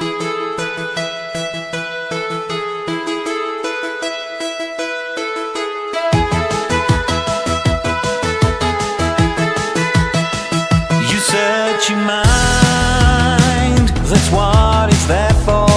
You search your mind, that's what it's there for.